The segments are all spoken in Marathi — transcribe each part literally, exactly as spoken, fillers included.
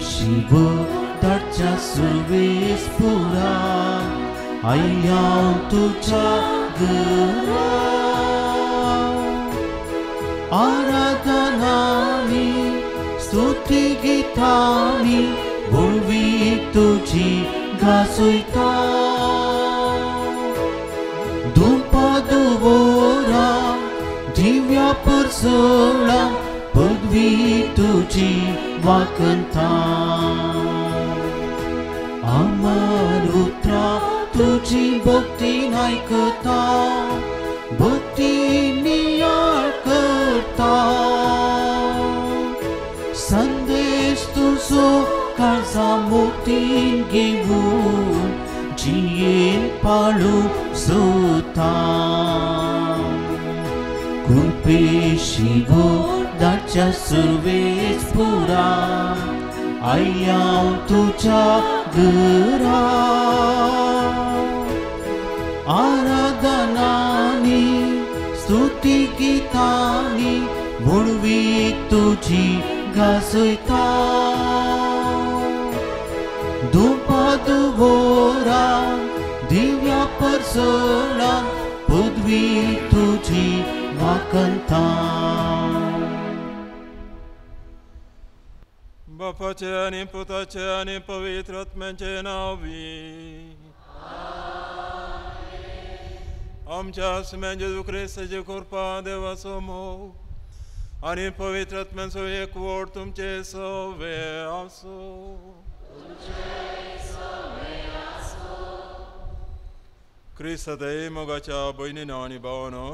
शिवदाच्या सुरवेसपुरा आया तुझ्या घरा आराधनानी स्तुती गीतानी बोलवी तुझी घासुयता धूपा दुवोरा दिव्या परसोळा पदवी तुझी वाकंता अमरुत्रा तुझी भक्ती नायकता भक्ती नियाळ करता संदेश तुझो काळजा मोतीन घेऊन जियेन पाळू सोता कृपे शिवदाच्या सुरवेसपुरा आया तुझ्या घरा आराधनानी स्तुती गीतानी बोलवी तुझी घासुयता धूपा दुवोरा दिव्या परसोळा पदवी तुझी वाकंता बापाचे आणि पुताचे आणि पवित्र आत्म्याचे नावी आमच्या आसम्या जेजू ख्रिस्ताची कृपा देवाचो मोग आणि पवित्र आत्म्याचो एकवट तुमचे सवे आसो क्रिस्ताय मोगाच्या भयणीनो आनी भावानो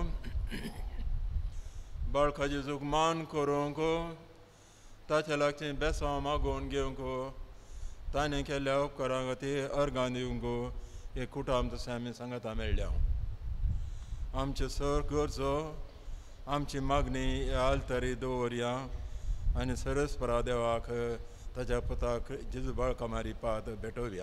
बाळका जेजूक मान करूंक ताच्या लागचें बेसांव मागोवन घेवंक ताणें केल्ल्या उपकारा खातीर अर्गां दिवंक हे कुटाम तशें आमी सांगता मेळ्ळ्या आमच्यो सर गरजो आमची मागणी ह्या आल्तारी दवरया आनी सरस्परा देवाक ताच्या पुताक जेजू बाळका मारीपात भेटोवया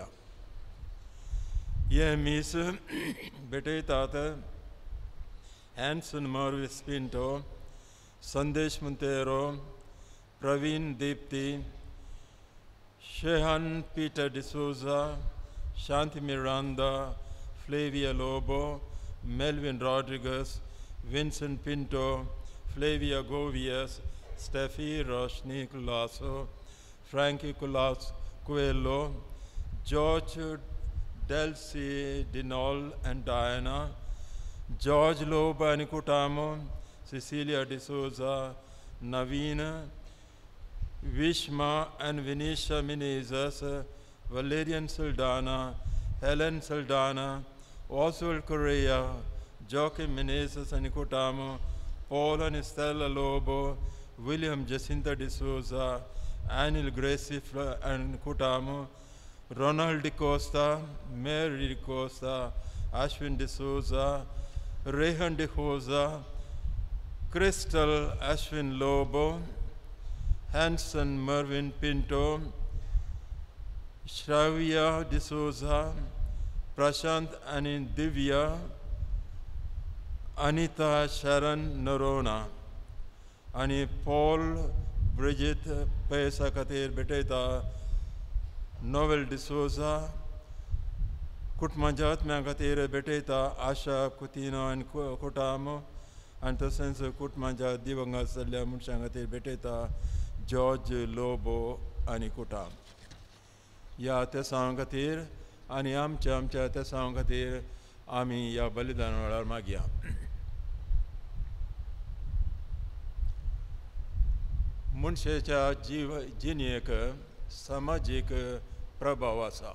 हे मीस भेटयतात Hansen Morvis Pinto Sandesh Monteiro Praveen Deepti Shehan Peter D'Souza Shanti Miranda Flavia Lobo Melvin Rodrigues Vincent Pinto Flavia Goveas Stephy Roshni Colaco Frankie कुलास Coelho George Delcy Dinol and Diana George Lobo and कुटामो Cecilia D'Souza Naveen Vishma and Vinisha Menezes, Valerian Saldana, Helen Saldana, Oswald Correa, Joaquim Menezes and Nicotamo, Paul and Estella Lobo, William Jacinta de Souza, Anil Gracie and Nicotamo, Ronald de Costa, Mary de Costa, Ashwin de Souza, Rehan de Hoza, Crystal Ashwin Lobo, Hanson Mervyn Pinto, Shravya D'Souza, Prashant Anin Divya, Anita Sharon Norona, आणि Paul Bridget पैसा खातीर भेटयता नोवेल डिसोजा कुटुंबाच्या आत्म्या खातीर भेटयता आशा कुतिनो आनी कुटामो आनी तशेंच कुटुंबाच्या दिवंगत जाल्ल्या मनशां खातीर भेटयता जॉर्ज लोबो आनी कुटाम ह्या तेसां खातीर आनी आमच्या आमच्या तेसां खातीर आमी ह्या बलिदान वेळार मागया मनशेच्या जीव जिणेक सामाजीक प्रभाव आसा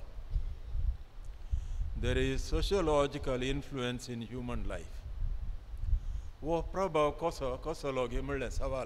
there is sociological influence in human life वो प्रभाव कसो कसलो गे म्हणलें सवाल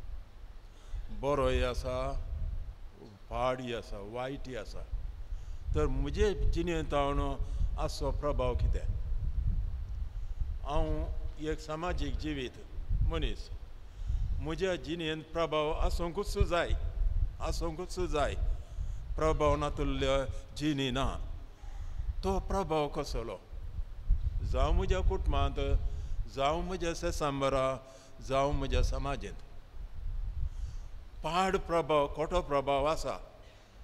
बरोय आसा पाडय आसा वायटय आसा तर म्हजे जिणेंत हांव आसो प्रभाव कितें हांव एक सामाजीक जिवीत मनीस म्हज्या जिणेंत प्रभाव आसूंकूच जाय आसूंकूच जाय प्रभाव नातुल्ल्या जिणी ना तो प्रभाव कसलो जावं म्हज्या कुटुंबांत जावं म्हज्या सेसांबरा जावं म्हज्या समाजींत पाड प्रभाव खोटो प्रभाव आसा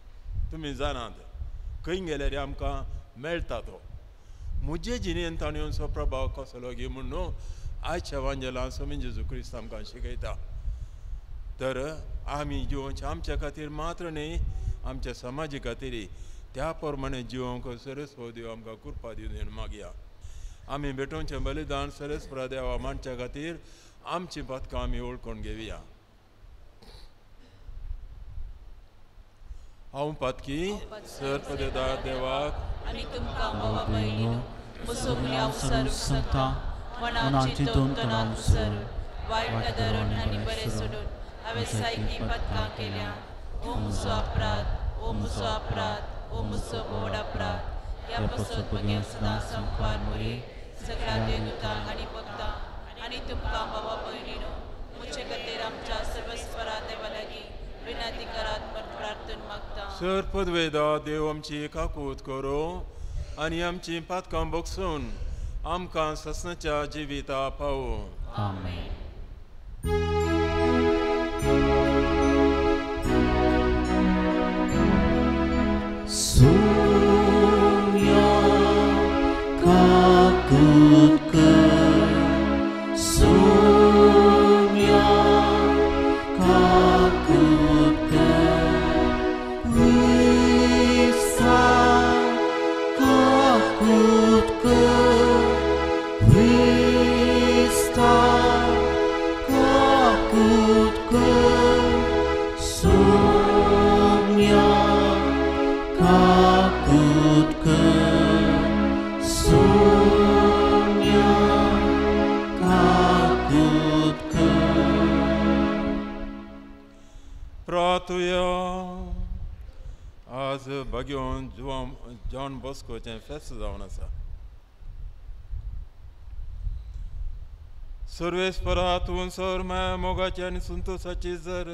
तुमी जाणात खंय गेल्यार आमकां मेळटा तो. म्हजे जिणेंत ताणेंचो प्रभाव कसलो गी म्हूण न्हू आयच्या वांजेलां स्वामी जेजू क्रिस्त आमकां शिकयता. तर आमी जिवोवचें आमच्या खातीर मात्र न्ही आमच्या समाजा खातीर त्या प्रमाणे जिवोवंक सरस्वती देव आमकां कृपा दिवन मागया. आमी भेटोवचें बलिदान सरस्वती देवा मानच्या खातीर आमची पथकां आमी ओळखून घेवया. हांव पथकी सर्पदेदार देवाक आनी तुमकां भावा भयणीनो मुसोगली अवसर सांगता मनाची दोतोनां उसर वायट धरून आनी बरें सोडून हांवें सायकी पथकां केल्या. ओ मुसो अपराध ओ मुसो अपराध ओ मुसो व्हड अपराध ह्या पसत मगे सदां संपार मुरी सगळ्या देवदूतां आनी भक्तां आनी तुमकां भावा भयणीनो मुचे खातीर आमच्या सर्वस्वरा देवा लागीं विनंती करात म्हण प्रार्थना मागता. सर्पद्वेदा देव आमची काकूत करो आनी आमची पथकां बगसून आमकां ससनाच्या जिविता पावो. आमेन. सोम्या काकूत कर सोम्या काकूत कर विसा काकूत कर विस्ता काकूत कर सोम्या काकूत कर सोम्या काकूत कर. प्रार्थुया. आज भगवान जॉन बॉस्कोचें फेस्त जावन आसा. सर्वेस्परा तूं सर माया मोगाची आनी संतोशाची जर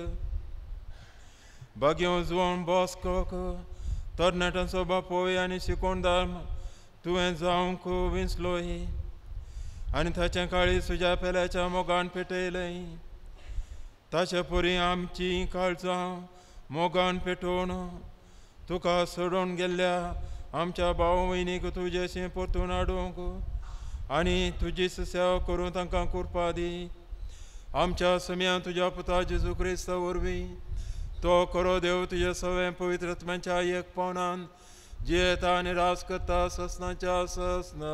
भगवान जॉन बॉस्कोक तरणाट्यांचो बापोय आनी शिकोणदार तुवें जावंक विंचलोय आनी ताचे काळी तुज्या पेल्याच्या मोगान पेटयलें. ताचे परी आमची काळजां मोगान पेटोवन तुका सोडून गेल्ल्या आमच्या भाव भयणीक तुजेशी परतून हाडूंक आनी तुजी सेवा करून तांकां कृपा दी. आमच्या सम्या तुज्या पुता जेजू क्रिस्ता वरवीं तो करो देव तुजे सवें पवित्र आत्म्याच्या एक पावनान जियेता आनी रास करता ससनाच्या ससना.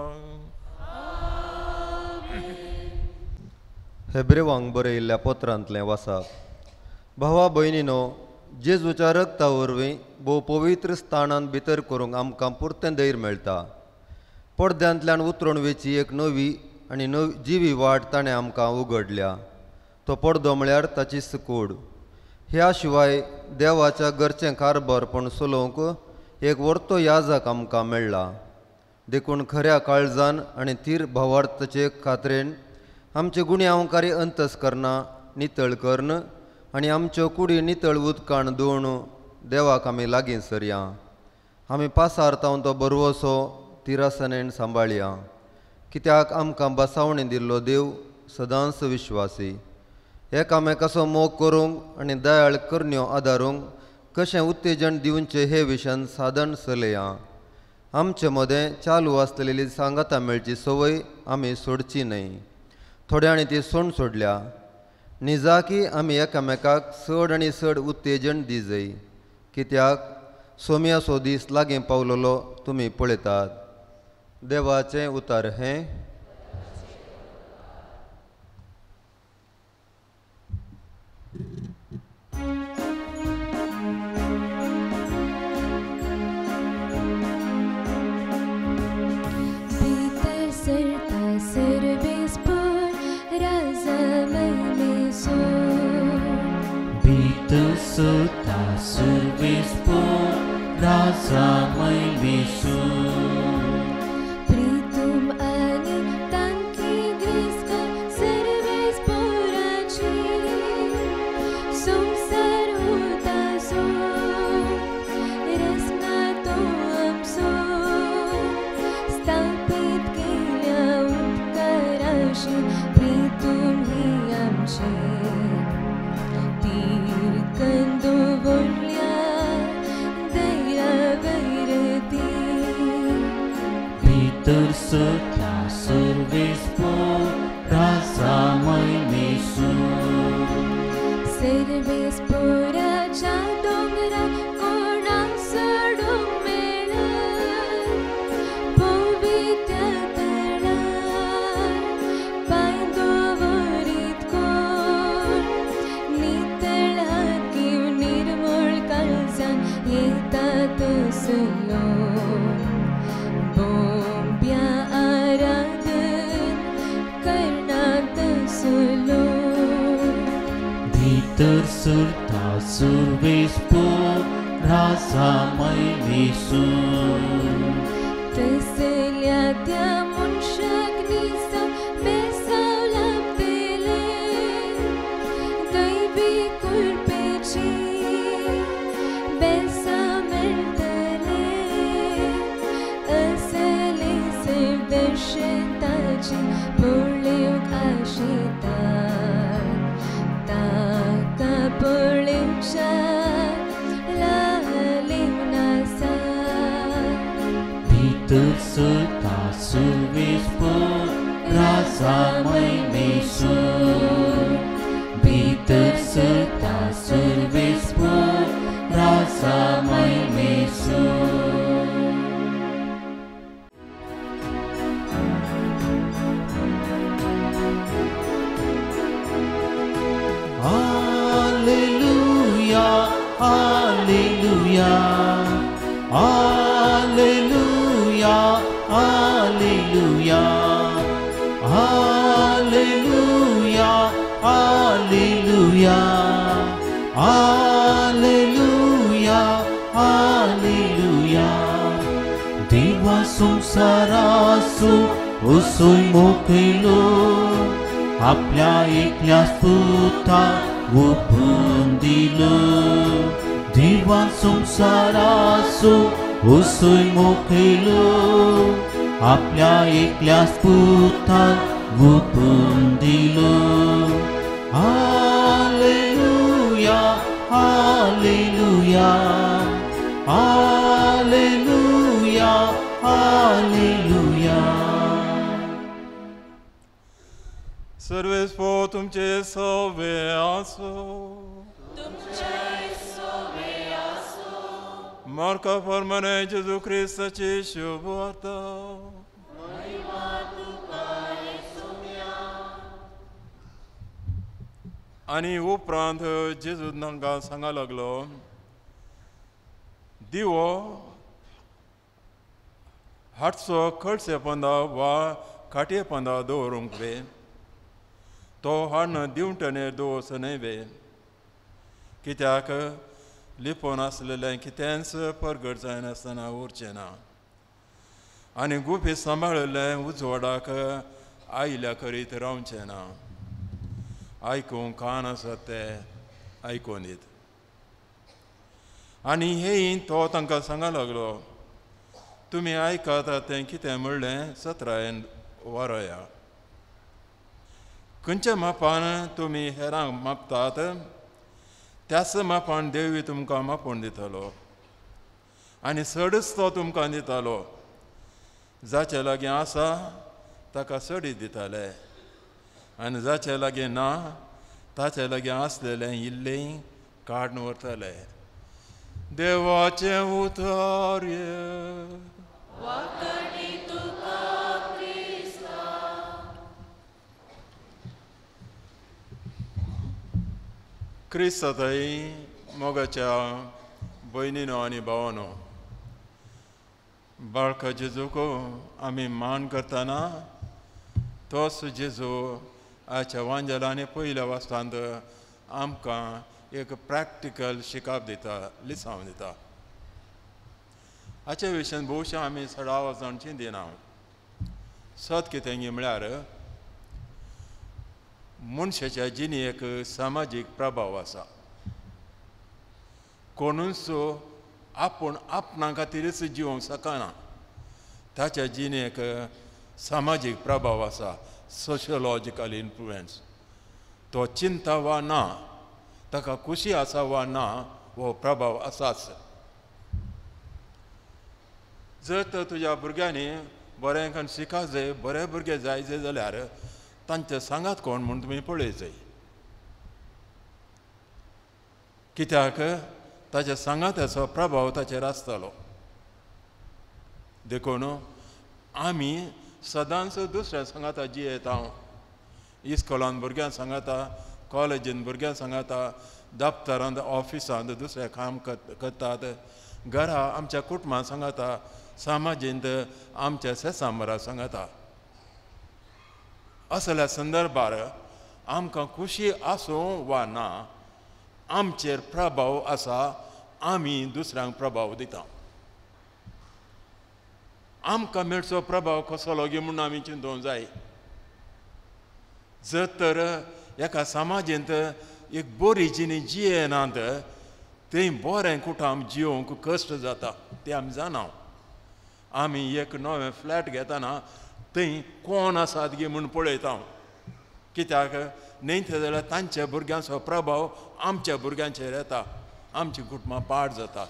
हेब्रेवांक बरयल्ल्या पत्रांतलें वाचप. भावा भयणीनो जेजूच्या रक्ता वरवीं भोव पवित्र स्थानांत भितर करूंक आमकां पुर्तें धैर्य मेळटा. पडद्यांतल्यान उतरून वेची एक नवी आनी नवी जिवी वाट ताणें आमकां उगडल्या. तो पडदो म्हळ्यार ताची सकूड. ह्या शिवाय देवाच्या घरचें कारभारपण चलोवंक एक वर्तो याजक आमकां मेळ्ळा. देखून खऱ्या काळजान आनी थीर भावार्थाचे खात्रेन आमचे गुण्यावंकारी अंतस्करणां नितळ करन आनी आमच्यो कुडी नितळ उदकान धुवन देवाक आमी लागीं सरया. आमी पासारतावन तो बरवसो तिरासनेन सांबाळया. कित्याक आमकां बसावणी दिल्लो देव सदांच विश्वासी. एकामेकाचो मोग करूंक आनी दयाळ करण्यो आदारूंक कशें उत्तेजन दिवचें हे विशयान साधन चलया. आमचे मदें चालू आसलेली सांगाता मेळची संवय आमी सोडची न्हय. थोड्यांनी ती सोडून सोडल्या. निजाकी आमी एकामेकाक चड आनी चड उत्तेजन दिजय. कित्याक सोम्याचो दीस लागीं पावलेलो तुमी पळयतात. देवाचें उतर हें. Sota service por rasa mai visu Pritum ani tanki griska service por achi Sum sarhuta so Resna to amso Stampit kilya utkarashi Pritum hi amchi Kando volya भितर सता सर्वेस पोराचा मैमेसू सर्वेस पोराच्या डोंगरा कोणा सोडून मेळा पवित्र तळार पांय दवरीत कोण नितळ हाकीव निर्मळ काळजान येता तसलो बोंब्या आराधन करणार तसलो भितर सरता सर्वेस पोराचा मैमेसू तसल्या त्या मनशाक निसा बेसाव लागतले दैवी कृपेची बेसा मेळटले असले सेव दर्शन ताची पळोवंक आशितात ताका पळोवच्या लालीव नासा भितर सता सर्वेस पोराचा मैमेसू भितर सता Sarves पोराचा मैमेसू Alleluia, Alleluia, Alleluia, Alleluia, Alleluia, Alleluia, Alleluia, Alleluia. Dewa संसारासो उसोय मोकळो आपल्या एकल्याच पुता ओपून दिलो देवा संसारासो उसोय मोकळो आपल्या एकल्याच पुता ओपून दिलो हालेलुया हालेलुया हालेलुया हालेलुया सर्वेस पो तुमचे सवे आसो मार्का फर्माने जेजू ख्रिस्ताची शुभ वार्ता आणि उपरांत जेजू तांकां सांगा लागलो दिवो हातचो खडसे पंदा वा खाटये पंदा दवरूंक वे तो हाडून दिवटणेर दवरचो न्हय वे कित्याक लिपोवन आसलेलें कितेंच परगट जायनासतना उरचें ना आनी गुपी सांबाळिल्लें उजवाडाक आयल्या करीत रावचें ना आयकूंक कान आसात ते आयकून दीत आनी हे तो तांकां सांगा लागलो तुमी आयकात तें कितें म्हणलें सतरायेन वारया खंयच्या मापान तुमी हेरांक मापतात त्याच मापान देवी तुमकां मापून दितलो आनी सडच तो तुमकां दितालो जाचे लागीं आसा ताका सडी दिताले आनी जाचे लागीं ना ताचे लागीं आसलेलें इल्लें काडून व्हरतले देवाचें उतर क्रिस्ताताई मोगाच्या भयणीनो आनी भावानो बाळका जेजूको आमी मान करतना तोच जेजू आयच्या वांजेलांनी पयल्या वाचतांत आमकां एक प्रॅक्टिकल शिकाप दिता लिसांव दिता हाचे विशयान भोवशें आमी सडा वचोन चिंतिना सत कितें म्हळ्यार मनशाच्या जिणेक सामाजीक प्रभाव आसा कोणूच आपूण आपणा खातीरच जिवंक शकना ताच्या जिणेक सामाजीक प्रभाव आसा सोशियोलॉजिकल इन्फ्लुएन्स तो चिंता वा ना ताका खुशी आसा वा ना हो प्रभाव आसाच जर तर तुज्या भुरग्यांनी बरें करून शिका जाय बरे भुरगे जायचे जाल्यार तांचे सांगात कोण म्हूण तुमी पळयचय कित्याक ताच्या सांगाताचो प्रभाव ताचेर आसतलो देखून आमी सदांच दुसऱ्या सांगाता जियेता इस्कॉलान भुरग्यांक सांगाता कॉलेजीन भुरग्यांक सांगाता दफ्तरांत ऑफिसांत दुसरे काम करतात घरा आमच्या कुटुंबांत सांगाता सामाजींत आमच्या सेसांबरा सांगाता असल्या संदर्भार आमकां खुशी आसूं वा ना आमचेर प्रभाव आसा आमी दुसऱ्यांक प्रभाव दिता आमकां मेळचो प्रभाव कसलो गे म्हूण आमी चिंतूंक जाय जर तर एका समाजींत एक बरी जिणी जियेनात थंय बरें कुटाम जियोंक कश्ट जाता तें आमी जाणा आमी एक नवें फ्लॅट घेतना थंय कोण आसात गे म्हूण पळयता कित्याक न्ही ते जाल्यार तांच्या भुरग्यांचो प्रभाव आमच्या भुरग्यांचेर येता आमची कुटुंबां पाड जाता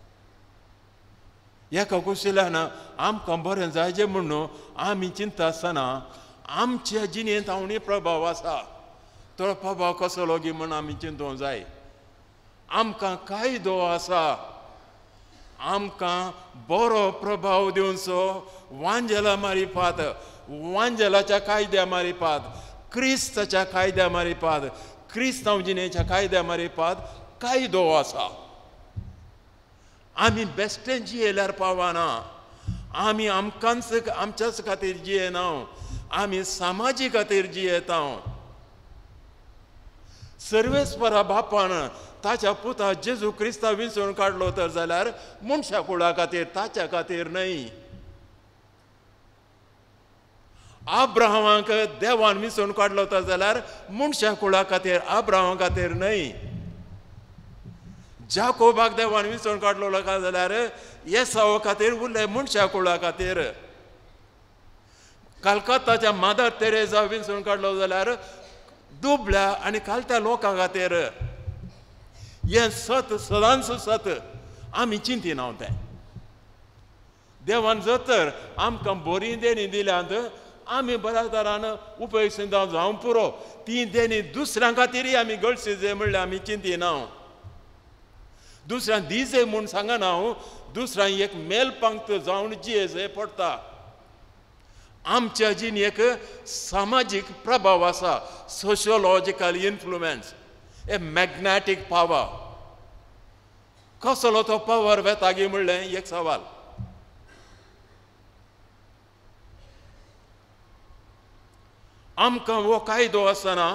एका कुशिल्ल्यान आमकां बरें जायचें म्हूण आमी चिंता आसतना आमच्या जिणेंत हांवनी प्रभाव आसा तो प्रभाव कसलो गे म्हूण आमी चिंतूंक जाय आमकां कायदो आसा आमकां बरो प्रभाव दिवचो वांजेला मारिपात वांजेलाच्या कायद्या मारिपात क्रिस्ताच्या कायद्या मारिपात क्रिस्तांव जिणेच्या कायद्या मारिपात कायदो आसा आमी बेश्टें जियेल्यार पावना आमी आमकांच आमच्याच खातीर जियेना आमी समाजी खातीर जियेता सर्वेस्परा बापान ताच्या पुता जेजू क्रिस्ता विंचून काडलो तर जाल्यार मनशा कुळा खातीर ताच्या खातीर न्हय आब्राहामाक देवान विंचून काडलो तर जाल्यार मनशा कुळा खातीर आब्राहामा खातीर न्हय जाकोबाक देवान विंचून काडलो काय जाल्यार येसावा खातीर उरले मनशा कुळा खातीर कलकत्ताच्या मादर तेरेजा विंचून काडलो जाल्यार दुबळ्या आनी कालत्या लोकां खातीर हें सत सदांच सत आमी चिंतिना तें देवान जर तर आमकां बरी देणी दिल्यांत आमी बऱ्या तरान उपयोग जावं पुरो ती देणी दुसऱ्यां खातीरय आमी गळशी जे म्हणल्यार आमी चिंतिना दुसऱ्यांक दिजे म्हूण सांगना हांव दुसऱ्यांक एक मेलपंक्त जावन जियेचे पडटा आमच्या जिणेक सामाजीक प्रभाव आसा sociological influence a magnetic power कसलो तो पावर वेता गे म्हणलें एक सवाल आमकां हो कायदो आसतना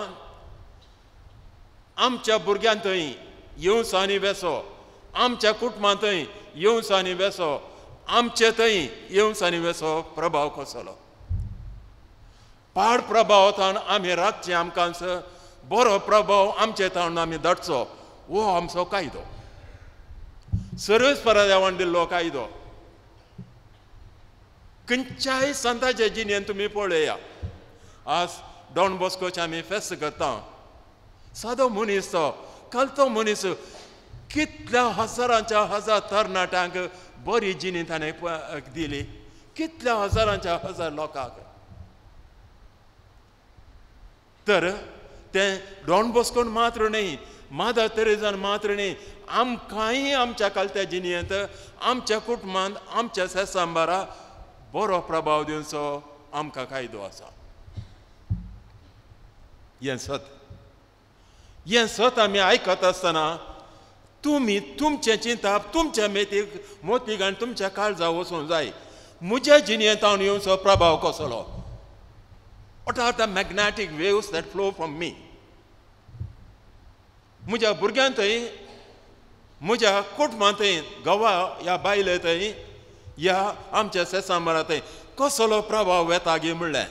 आमच्या भुरग्यां थंय येवंस आनी वेसो आमच्या कुटुंबांतय येवंस आनी वेसो आमचे थंय येवंस आनी वेसो प्रभाव कसलो पाड प्रभावांतल्यान आमी राखचे आमकांच बरो प्रभाव आमचे तावन आमी धाडचो हो आमचो कायदो सर्वेस्परा देवान दिल्लो कायदो खंयच्याय संतांचे जिणेंत तुमी पळया आज डॉन बॉस्कोचे आमी फेस्त करता सादो मनीस तो कलतो मनीस कितल्या हजारांच्या हजार तरणाट्यांक बरी जिणी ताणें दिली कितल्या हजारांच्या हजार लोकांक तर तें डॉन बॉस्कोन मात्र न्ही मादर तेरेजान मात्र न्ही आमकांय आमच्या कालत्या जिणेंत आमच्या कुटुंबांत आमच्या सेसांबारा बरो प्रभाव दिवचो आमकां कायदो आसा हें सत हें सत आमी आयकत आसतना तुमी तुमचें चिंतप तुमच्या मेथीक मोतीक आनी तुमच्या काळजा वचूंक जाय म्हज्या जिणेंत हांव येवचो प्रभाव कसलो What are the magnetic waves that flow from me? म्हज्या भुरग्यां थंय म्हज्या कुटुंबां थंय घोवा ह्या बायले थंय ह्या आमच्या सेसांबारा थंय कसलो प्रभाव येता गे म्हणलें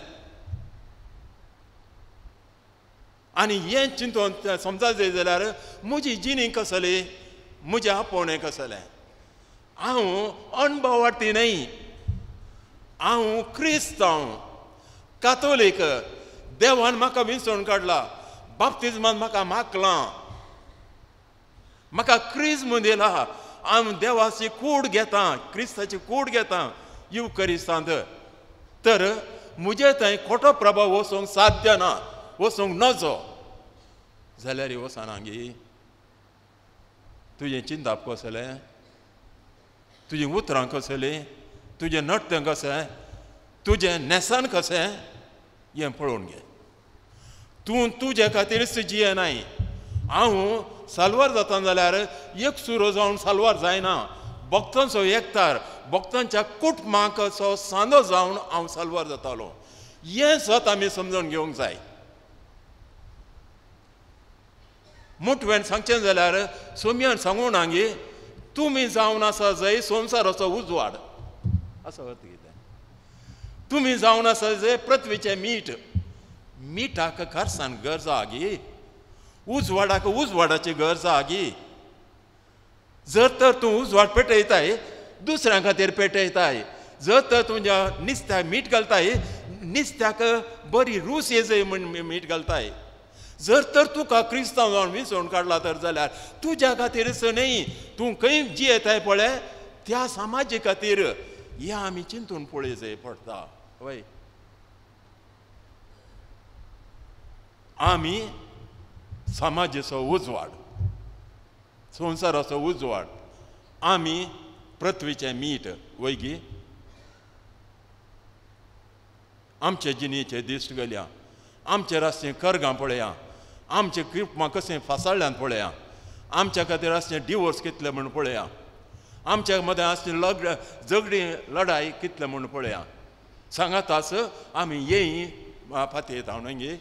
आनी हें चिंतून समजा जाय जाल्यार म्हजी जिणी कसली म्हजें आपोवणें कसलें हांव अणभवार्थी न्हय हांव क्रिस्तांव कातोलीक देवान म्हाका विंचून काडला बाप्तिजमान म्हाका मागलां म्हाका क्रिस्म दिला हांव देवाची कूड घेता क्रिस्ताची कूड घेता युकरिस्तांत तर मुजे थंय खोटो प्रभाव वचोंक साध्य ना, वचोंक नजो जाल्यार वचनांगी तुजें चिंताप कसलें, तुजीं उतरां कसलीं, तुजें नट्य कशें, तुजें नेसान कशें हें पळोवन घे. तूं तुजे खातीरच जियेनाय. हांव साल्वार जाता जाल्यार एक सुरो जावन साल्वार जायना, भक्तांचो एकतार, भक्तांच्या कुटुंबाक असो सांदो जावन हांव साल्वार जातालो. हें सत आमी समजून घेवंक जाय. मुठवेन सांगचें जाल्यार सोम्यान सांगून हांगी तुमी जावन आसा जंय संवसाराचो उजवाड असो अर्थ कितें. तुमी जावन आसा जंय पृथ्वीचें मीठ. मिठाक खारसान गरज आगी, उजवाडाक उजवाडाची गरज आगी. जर तर तूं उजवाड पेटयताय दुसऱ्यां खातीर पेटयताय, जर तर तुज्या निस्त्याक मीठ घालताय निस्त्याक बरी रूच येजय म्हण मीठ घालताय. जर तर तुका क्रिस्तांव जावन विसरून काडला तर जाल्यार तुज्या खातीरच न्ही, तूं खंय जियेताय पळय त्या समाजा खातीर हें आमी चिंतून पळय जाय पडटा. वय आमी समाजाचो उजवाड, संवसाराचो उजवाड, आमी पृथ्वीचें मीठ. वयगी आमचे जिणेचे दिश्ट गेल्या, आमचे रस्ते कर्गां पळया, आमचे कृपा कशें फासाळ्यान पळया, आमच्या खातीर आसचें डिवोर्स कितले म्हण पळया, आमच्या मदें आसचें लग झगडी लढाई कितले म्हण पळया. सांगाताच आमी येय फाती येता न्ही.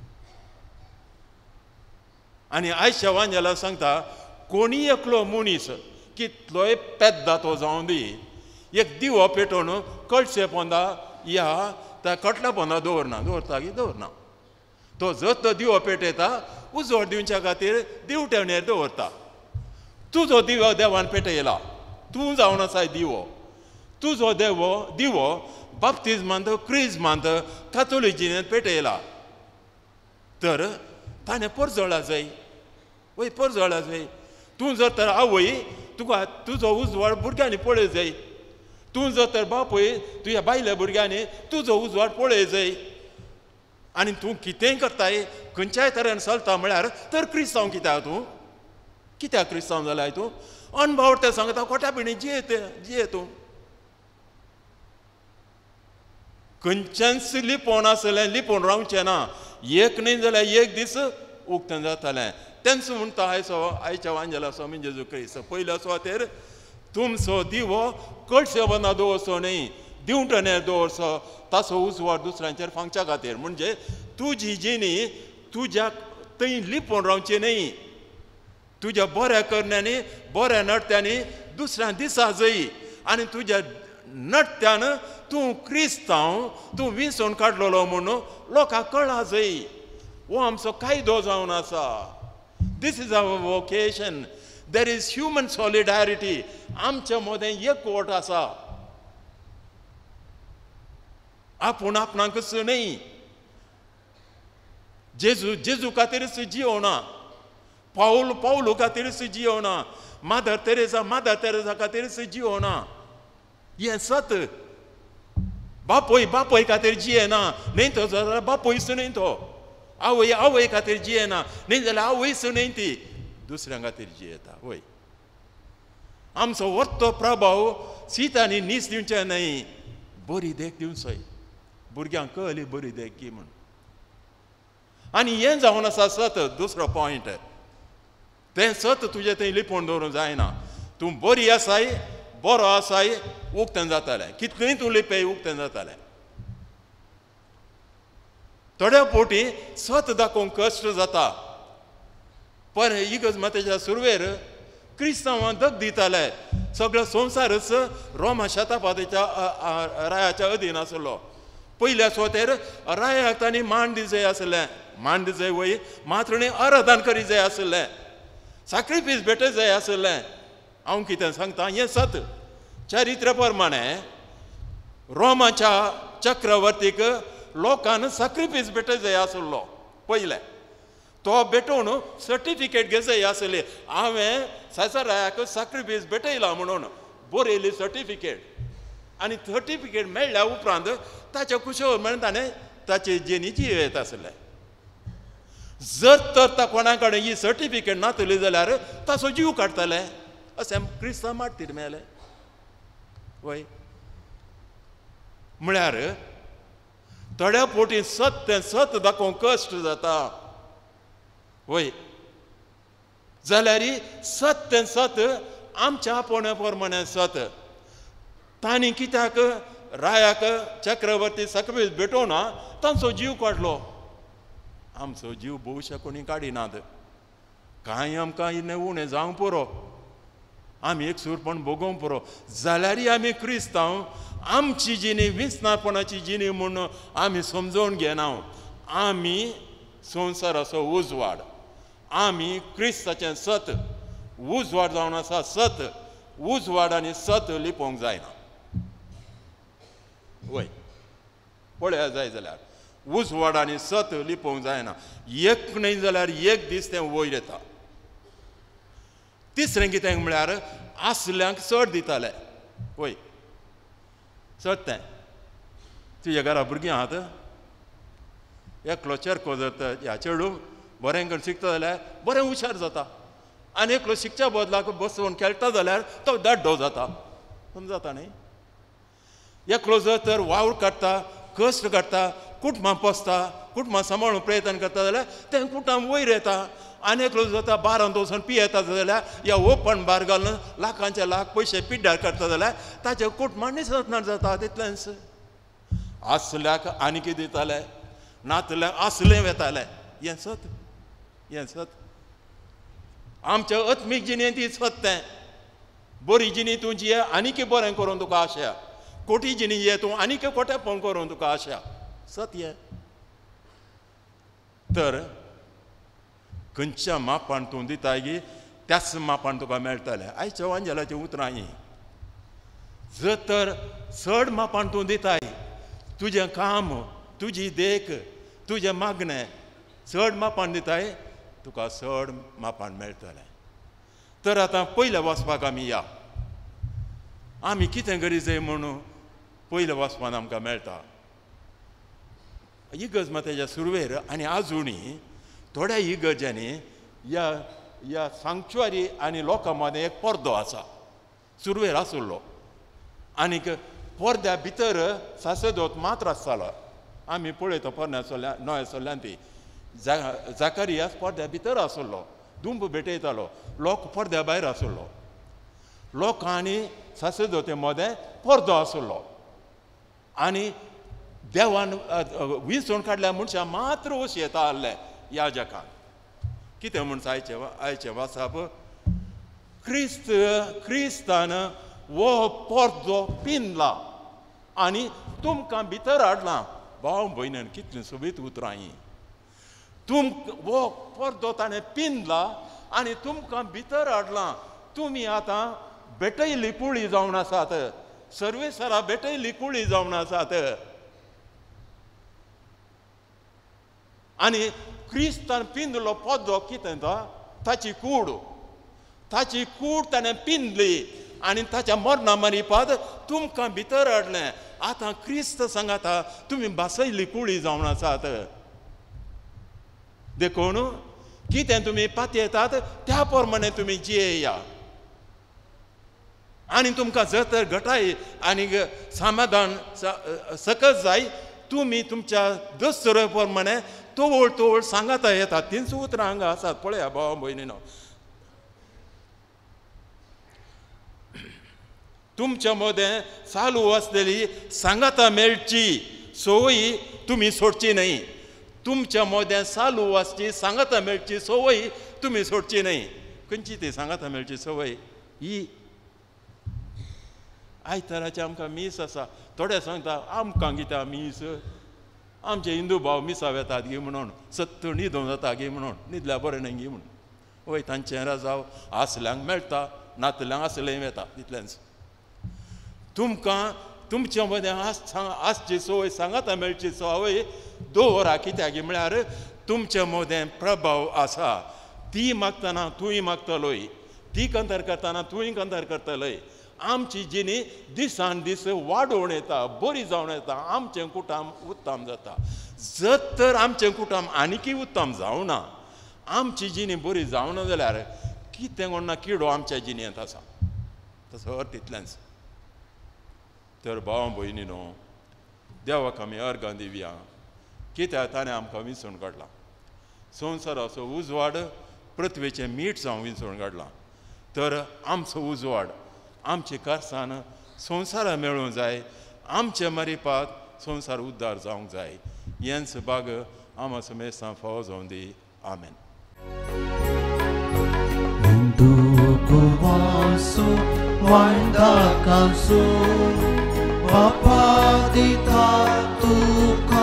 आनी आयच्या वांजेला सांगता कोणी एकलो मनीस कितलोय पेद्दा तो जावं दी एक दिवो पेटोवन कळशे पोंदा या त्या कटल्या पोंदा दवरना, दवरता की दवरना. तो जर तो दिवो पेटयता उजवाड दिवच्या खातीर दिवट्यानेर दवरता. तुजो दिवो देवान पेटयला, तूं जावन आसाय दिवो. तुजो देवो दिवो बाप्तिजमांत क्रिस्मांत कॅथोलिजीन पेटयला. तर ताणें परजळा जाय. वय परजळा जाय. तूं जर तर आवय तुका तुजो उजवाड भुरग्यांनी पळय जाय. तूं जर तर बापूय तुज्या बायल्या भुरग्यांनी तुजो उजवाड पळय जाय. आनी तूं कितेंय करताय खंयच्याय तरेन चलता म्हळ्यार तर क्रिस्तांव कित्याक तूं कित्याक क्रिस्तांव जाल्याय तूं अनभाव ते सांगता कोट्यापिणी जियेत जिये तूं. खंयच्याच लिपोवन आसलें लिपोवन रावचें ना. एक न्ही जाल्यार एक दीस उक्तें जातालें. तेंच म्हणटा आयचो आयच्या वांजेला स्वामी जेजू क्रिस्त पयल्या सुवातेर तुमचो दिवो कळशे बंदा दवरचो न्ही, दिवटनेर दवरचो, ताचो उजवाड दुसऱ्यांचेर फांगच्या खातीर. म्हणजे तुजी जिणी तुज्या थंय लिपोवन रावची न्ही, तुज्या बऱ्या करण्यांनी बऱ्या नडत्यांनी दुसऱ्यां दिसा जायी. आनी तुज्या नट्यान तूं क्रिस्तांव तूं विसरून काडलेलो म्हणून लोकांक कळा जाय. हो आमचो कायदो जावन आसा. This is our vocation. There is human solidarity. आमच्या मदें एकवट आसा. आपूण आपणाकच न्ही. जेजू जेजू खातीरच जियोना, पाऊल पाऊल खातीरच जियोना, मादर तेरेसा मादर तेरेसा खातीरच जियोना. हें सत. बापोय बापोय खातीर जियेना न्ही तो जाल्यार बापोयच न्ही तो. आवय आवय खातीर जियेना न्ही जाल्यार आवयच न्ही ती दुसऱ्यां खातीर जियेता. वय आमचो वरतो प्रभाव सितांनी नीस दिवचें न्ही, बरी देख दिवचोय. भुरग्यांक कळली बरी देख की म्हण. आनी हें जावन आसा सत. दुसरो पॉयंट तें सत तुजें थंय लिपोवन दवरूंक जायना. तूं बरी आसाय बरो आसाय उक्तें जातालें. कितलेंय तूं लिपय उक्तें जातालें. थोड्या पोटी सत दाखोवंक कश्ट जाता. पण इगर्जेच्या सुरवेर क्रिस्तांवां दग दिताले. सगळो संवसारच रोमा शतापादेच्या रायाच्या अधीन आसलो. पयल्या सुवातेर रायाक तांणी मान दी जाय आसलें. मान दी जाय वय मात्र आराधन करी जाय आसलें, सॅक्रिफीस भेटय जाय आसलें. हांव कितें सांगता हें सत. चरित्र प्रमाणे रोमाच्या चक्रवर्तीक लोकांन सॅक्रिफीस भेटय जाय आसलो पयलें. तो भेटोवन सर्टिफिकेट घे जाय आसली. हांवें सायसारायाक सॅक्रिफीस भेटयला म्हणून बरयली सर्टिफिकेट. आनी सर्टिफिकेट मेळ्ळ्या उपरांत ताच्या कुशेवर म्हणून ताणें ताचे जेनीची येत आसलें. जर तर ता कोणा कडेन ही सर्टिफिकेट नातली जाल्यार ताचो जीव काडटले अशें क्रिस्तांव मारतीर मेळ्ळें. वय म्हळ्यार थोड्या पोटी सत तें सत दाखोवंक कश्ट जाता. वय जाल्यार सत तें सत आमच्या आपोवण्या प्रमाणे सत. तांणी कित्याक रायाक चक्रवर्ती सकवीज भेटोवना तांचो जीव काडलो. आमचो जीव भोवशे कोणी काडिनात. कांय आमकां इन्ने उणें जावंक पुरो, आमी एक सुरपण भोगोवंक पुरो जाल्यारय आमी क्रिस्तांव आमची जिणी विस्नापणाची जिणी म्हूण आमी समजोवन घेना. आमी संवसाराचो उजवाड, आमी क्रिस्ताचें सत. उजवाड जावन आसा सत. उजवाड आनी सत लिपोवंक जायना. वय पळया जाय जाल्यार उजवाड आनी सत लिपोवंक जायना. एक न्हय जाल्यार एक दीस तें वयर येता. तिसरें कितें म्हळ्यार आसल्यांक चड दिताले. वय चड तें तुज्या घरा भुरगीं आहात, एकलो चेरको जर ह्या चेडू बरें करून शिकता जाल्यार बरें हुशार जाता. आनी एकलो शिकच्या बदलाक बसोवन खेळटा जाल्यार तो दाड्डो जाता. समजता न्ही. एकलो जर तर वावर काडटा, कश्ट काडटा, कुटुंबां पोसता, कुटुंबां सांबाळूंक प्रयत्न करता जाल्यार तें कुटाम वयर येता. आनी एकलो जाता बारांत वचून पियेता जाल्यार ह्या ओपन बार घालून लाखांचे लाख पयशे पिड्ड्यार करता जाल्यार ताच्या कुटुंबां निसटणार जाता. तितलेंच आसल्याक आनी कितें दिताले, नातल्याक आसलें वेतालें. हें सत. हें सत. आमच्या अत्मीक जिणेंत ती सत. तें बरी जिणी तूं जिये आनीक बरें करून तुका आशा. कोटी जिणी ये तूं आनीक कोटेपण करून तुका आशा. सत हें. तर खंयच्या मापान तूं दिताय गी त्याच मापान तुका मेळटलें. आयच्या वांजेलाचीं उतरां ही. जर तर चड मापान तूं दिताय, तुजें काम, तुजी देख, तुजें मागणें चड मापान दिताय तुका चड मापान मेळटलें. तर आतां पयल्या वचपाक आमी या. आमी कितें गरज जाय म्हणून पयल्या वचपान आमकां मेळटा. इगर्ज मातेच्या सुरवेर आनी आजुनी थोड्या इगर्जांनी ह्या ह्या सांक्च्युरी आनी लोकां मदें एक पर्दो आसा. सुरवेर आसुल्लो. आनीक पर्द्या भितर सासेदोत मात्र आसतालो. आमी पळयता पर्न्या नव्या सोल्ल्यान ती जाकारियास पर्द्या भितर आसुल्लो. दुंब भेटयतालो. लोक पर्द्या भायर आसुल्लो. लोकां आनी सासेदोते मदें पर्दो आसुल्लो. आनी देवान विंचून काडल्या मनशां मात्र वच येता आसले ह्या जगान. कितें म्हूण आयचे आयचे वाचप. क्रिस्त क्रिस्तान वो पर्दो पिनला आनी तुमकां भितर हाडलां. भाव भयणीन कितलीं सोबीत उतरां ही. तुम वो पर्दो ताणें पिनला आनी तुमकां भितर हाडलां. तुमी आतां भेटयली कुळी जावन आसात. सर्वेसरा भेटयली कुळी जावन आसात. आनी क्रिस्तान पिंजलो पर्दो कितें तो ताची कूड. ताची कूड ताणें पिंजली आनी ताच्या मरणा मरिपाद तुमकां भितर हाडलें. आतां क्रिस्त सांगाता तुमी बासयली कुळी जावन आसात. देखून कितें तुमी पातयेतात त्या प्रमाणे तुमी जियेया. आनी तुमकां जर तर घटाय आनी समाधान सकत जाय तुमी तुमच्या दस्तुरे प्रमाणे तोवळ तोवळ सांगाता येतात. तीनच उतरां हांगा आसात. पळया भाव भयणीनो. तुमच्या मदें चालू आसलेली सांगाता मेळची संवय तुमी सोडची न्हय. तुमच्या मदें चालू आसची सांगाता मेळची संवय तुमी सोडची न्हय. खंयची ती सांगाता मेळची संवय ही आयताराचे आमकां मीस आसा. थोडे सांगता आमकां कित्याक मीस. आमचे हिंदू भाव मिसाव येतात गे म्हणून, सत्त न्हिदूं जाता गे म्हणून, न्हिदल्या बरें न्हय गे म्हणून. वय तांचें राजाव आसल्यांक मेळटा, नातल्यांक आसलें वेता. तितलेंच तुमकां तुमच्या मदें आस आसची संवय सांगाता मेळची संवय दवरा. कित्याक म्हळ्यार तुमच्या मदें प्रभाव आसा. ती मागतना तूंय मागतलोय, ती कंतर करतना तूंय कंतर करतलय. आमची जिणी दिसान दीस वाडोवन येता, बरी जावन येता, आमचें कुटुंब उत्तम जाता. जर तर आमचें कुटुंब आनीकय उत्तम जावना, आमची जिणी बरी जावना जाल्यार कितें कोणा किडो आमच्या जिणेंत आसा. तसो अर्थ तितलेंच. तर भाव भयणीनो, देवाक आमी अर्गां दिवया, कित्याक ताणें आमकां विंचून काडला. संवसाराचो उजवाड पृथ्वेचें मीठ जावन विंचून काडला. तर आमचो उजवाड, आमची कारसान संवसारा मेळूंक जाय, आमचे मरिपाक संवसार उद्दार जावंक जाय. हेंच बाग आमा समेस्तां फावो जावं दी. आमेन. Kuvasu wanda kausu Bapa dika tuka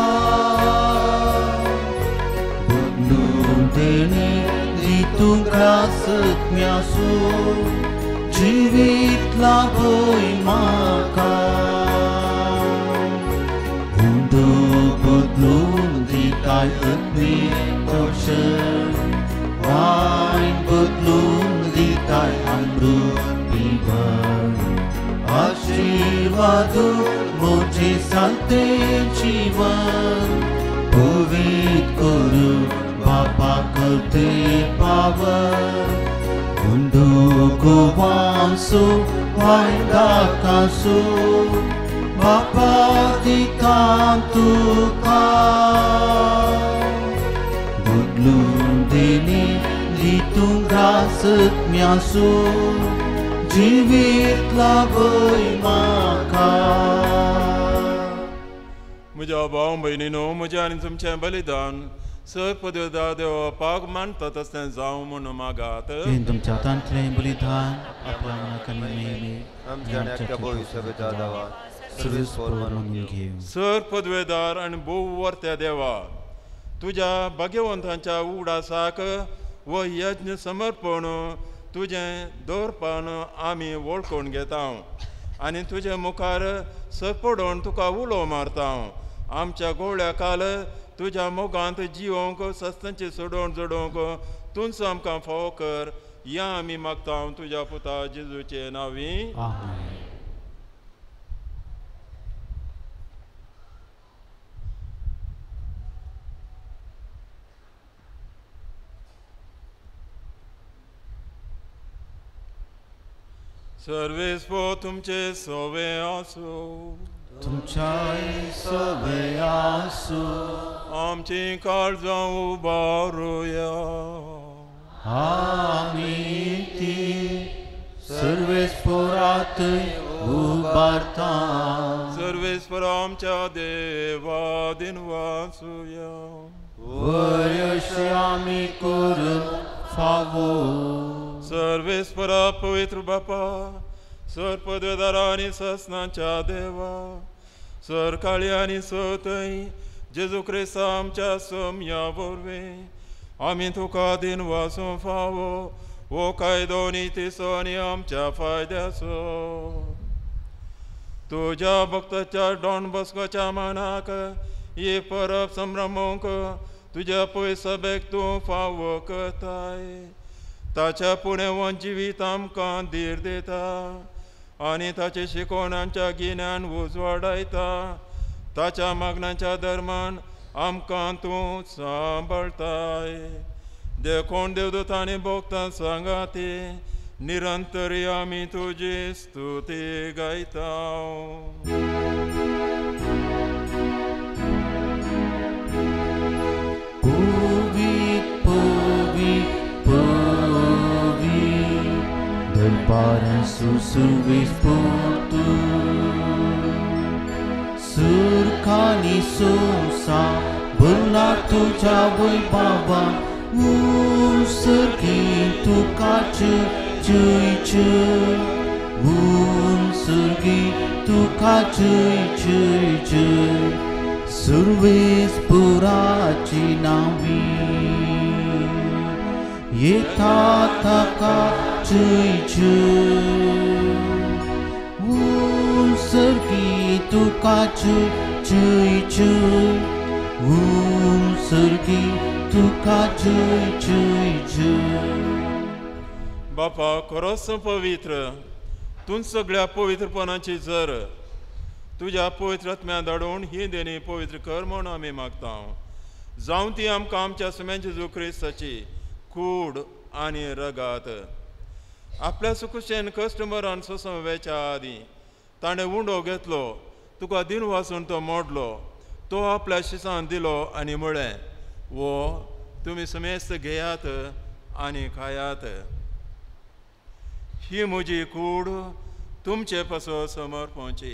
Budlun deni ditung rasat miasu Jivit laboi maka Hundu budlun dikai etni tosher Wine budlun dikai amrut pibar आशीर्वादू मोठे सांगते जीवन पवित करू बापा करते पावन हुंडू गोवांसो वायदा कासो बापा दिकां तुका बुदलून दिली दितूंक रासत म्यासो जिवीत लाभय म्हाका. म्हज्या भाव भयणीनो, म्हजें आनी तुमचें बलिदान सर पदवेदा देवपाक मानता तसलें जावं म्हूण मागात. तुमच्या हातांतलें बलिदान आपल्या मनाक नेहमी आमच्या आणि आख्या भविष्याच्या दावा सर्वेस्वर म्हणून घेऊ. सर पदवेदार आनी भोव वर्त्या देवा, तुज्या भाग्यवंतांच्या उगडासाक व यज्ञ समर्पण तुजें दवरपान आमी वळखून घेता आनी तुजे मुखार सपडोवन तुका उलो मारता. आमच्या गोवळ्या काल तुज्या मोगांत जिवोंक सस्तांची सोडोवन जोडोवंक तुमचो आमकां फावो कर. या आमी मागता तुज्या पुता जेजूचे नांवी. सर्वेस्पो तुमचे सोवे आसो. तुमच्या सोवे आसो. आमची काळजां उबारुया. आमी ती सर्वेस्परात उबारता. सर्वेस्पर आमच्या देवा दिन वासुया. वयशे आमी करून फावो. सर्वेस्परा पवित्र बापा, सर पदवेदारा आनी ससनांच्या देवा, सर काळी आनी सतय जेजू क्रिस्त आमच्या सोम्या वरवीं आमी तुका दिन वासूं फावो. वो कायदो नितीचो आनी आमच्या फायद्याचो. तुज्या भक्ताच्या डॉन बस्कोच्या मनाक ही परब संभ्रमोवंक तुज्या पय सभेक तूं फावो करताय. ताच्या पुणेवंत जिवीत आमकां धीर दिता आनी ताचे शिकोवणांच्या गिन्यान उजवाडायता. ताच्या मागणांच्या धर्मान आमकां तूं सांबाळताय. देखून देवदूत आनी भोगतां सांगाती निरंतरी आमी तुजी स्तुती गायता. Para susuvis pontu surkani sumsa benar tuja boy baba usirki tu kacu cuy cuy usirki tu kacu cuy cuy survis puraci nabi yeta taka cuy cuy usirki tu kacu cuy cuy usirki tu kacu cuy cuy. बापा खरोच पवित्र तूं सगळ्या पवित्रपणाची जर तुज्या पवित्र आत्म्या धाडून ही देणी पवित्र कर म्हूण आमी मागता जावं ती आमकां आमच्या सुम्यांची जेजू क्रिस्ताची कूड आनी रगात आपल्या सुखुशेन कस्टमरान सोंसोवच्या आदीं ताणें उंडो घेतलो तुका दिन वाचून तो मोडलो तो आपल्या शिसान दिलो आनी म्हळें वो तुमी समेस्त घेयात आनी खायात ही म्हजी कूड तुमचे पासो समर्पणची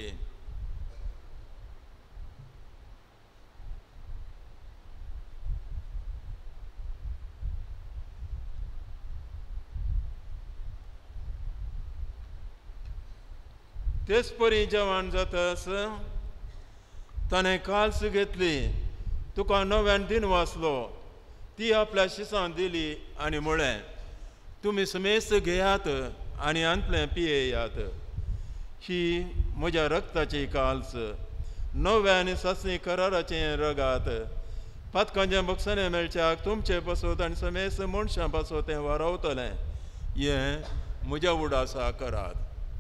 तेच परी जेवण जातास ताणें काल्स घेतली तुका नव्यान दिन वाचलो ती आपल्या शिसान दिली आनी म्हळें तुमी समेस्त घेयात आनी अंतलें पियेयात ही म्हज्या रक्ताची काल्स नव्या आनी सस्नी कराराचें रगात पातकांचें बक्षणें मेळच्याक तुमचे पासोत आनी समेस्त मनशां पासो तें वारवतलें हें म्हज्या उडासा करात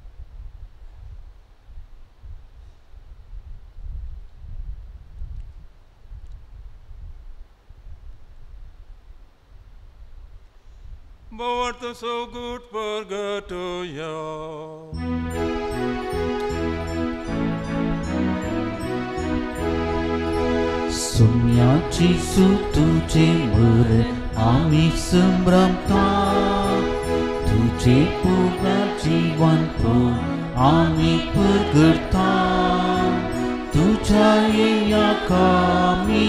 But what so good purgatorio सुम्याची तुझे मर आम्ही संभ्रमता तुझे पुगा जीवन तो आम्ही प्रगटता तुझ्या या कामी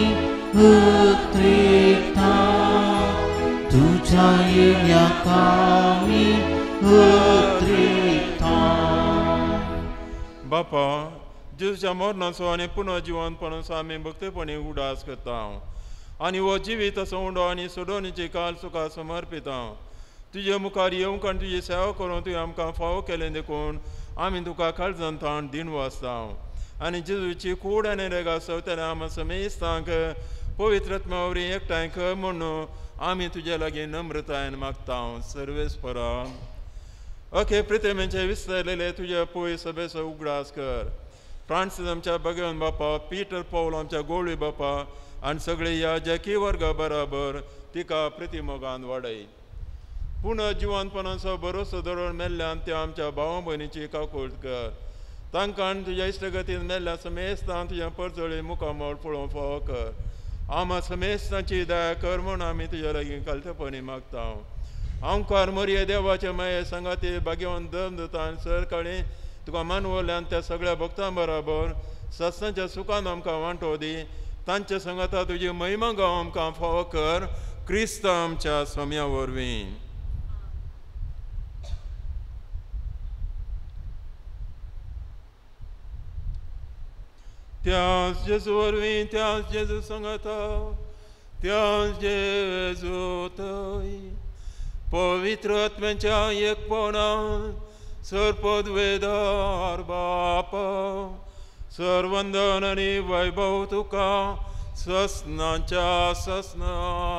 उतरेता तुझ्या या कामी उतरेता बापा जेजूच्या मरणाचो आनी पुनर्जीवनपणाचो आमी भक्तीपणी उडास करता आनी हो जिवीत असो उंडो आनी सोडोवणीची काल सुका समर्पिता तुजे मुखार येवंक आनी तुजी सेवा करून तुवें आमकां फावो केलें देखून आमी तुका काळजांत ताण दिन वाचता आनी जेजूची कूड आनी रेगा सवतले आमी समेस्तांक पवित्र आत्म्या वरवीं एकठांय कर म्हणून आमी तुजे लागीं नम्रतायेन मागता सर्वेस्परा ओके प्रितेमेचे विस्तारलेले तुजे पळय सभेचो उगडास कर फ्रांसीस आमच्या भगवान बापा पिटर पौल आमच्या गोळी बापा आनी सगळे ह्या जॅकी वर्गा बराबर तिका प्रतिमोगान वाडय पुनः जिवनपणाचो भरोसो धरून मेल्ल्यान त्या आमच्या भावा भयणीची काकूळ कर तांकां तुज्या इश्टगतीन मेल्ल्या समेस्तां तुज्या परचोळी मुखामोळ पळोवंक फावो कर आमा समेस्तांची दया कर म्हूण आमी तुज्या लागीं कालतेपणी मागता हांवकार मरिये देवाचे माये संगाती भाग्यवान दम दिता आनी सरकाळी तुका मानवल्यान त्या सगळ्या भक्तां बरोबर सत्सांच्या सुखान आमकां वांटो दी तांच्या संगता तुजी महिमा गांव आमकां फावो कर क्रिस्त आमच्या सोम्या वरवीं त्याच जेजू वरवीं त्याच जेजू संगता त्याच जेजू थंय पवित्र आत्म्याच्या एकपणान सर्पद्वेदार बापा सर्वंदन आनी वैभव तुका ससनाच्या ससना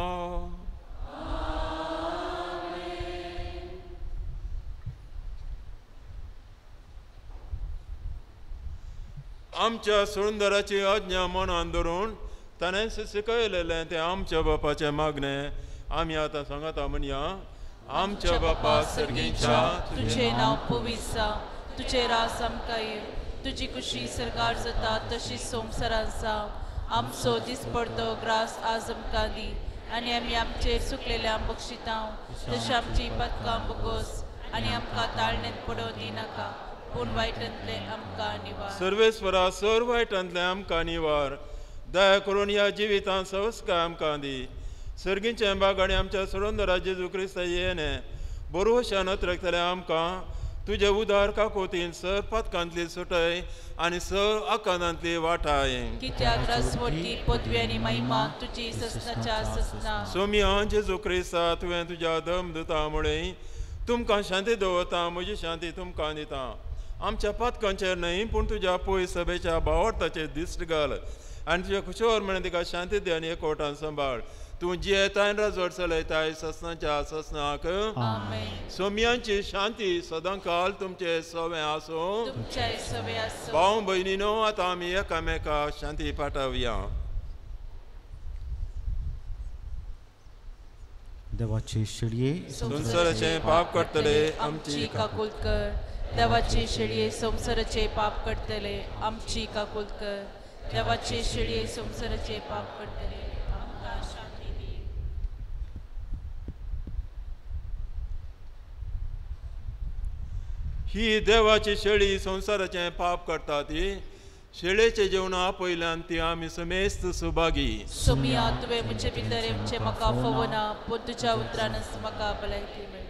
आमच्या सुंदराची आज्ञा मनान धरून ताणें शिकयलेलें तें आमच्या बापाचें मागणें आमी आतां सांगता म्हणया आमच्या बापा सर्गीच्या तुझे नाव पवित्र तुझे रास आमकां तुजी खुशी सरकार जाता तशी सोमसरान जावं आमचो दिसपडतो ग्रास आज आमकां दी आनी आमी आमचेर चुकलेल्या बक्षिता तशी आमची पदकां बगोस आनी आमकां ताळणेंत पडोवं दिनाका पूण वायटांतले आमकां निवार सर्वेस्वरा सर वायटांतले आमकां निवार दया करून ह्या जिवितांत संस्कार आमकां दी सर्गीचें बाग आनी आमच्या सुरंदरा जेजू क्रिस्त येने बरोवशान रखतले आमकां तुजे उदार काकोतीन सर पदकांतली सुटय आनी सर आकांतांतली वाटाय कित्याक रसवटी पदवी आनी महिमा तुजी ससनाच्या ससना सोम्या जेजू क्रिस्ता तुवें तुज्या दम दिता मुळे तुमकां शांती दवरता म्हजी शांती तुमकां दिता आमच्या पथकांचेर न्हय पूण तुज्या पळय सभेच्या भावार्थाचेर दिश्ट घाल आनी तुज्या खुशोर म्हण तिका शांती दी आनी एकवटान सांबाळ तूं जियेताय राजवट चलयताय ससनाच्या ससनाक आमेन. सोम्यांची शांती सदां काल तुमचे सवे आसूं तुमचे सवे आसूं. भाव भयणीनो आतां आमी एकामेकाक शांती पाठवया. देवाचे शिडये संसाराचे पाप करतले आमची काकूल कर. देवाचे शिडये संसाराचे पाप करतले आमची काकूल कर. देवाचे शिडये संसाराचे पाप करतले आमकां शांती दी. ही देवाची शेळी संसाराचे पाप करता ती शेळेचे जेवणा पयल्यान ती आमी समेस्त सुभागी. सुमिया तुवें म्हजे भितर येवचें म्हाका फोवना पूण तुज्या उतरानच म्हाका भलायकी मेळटली.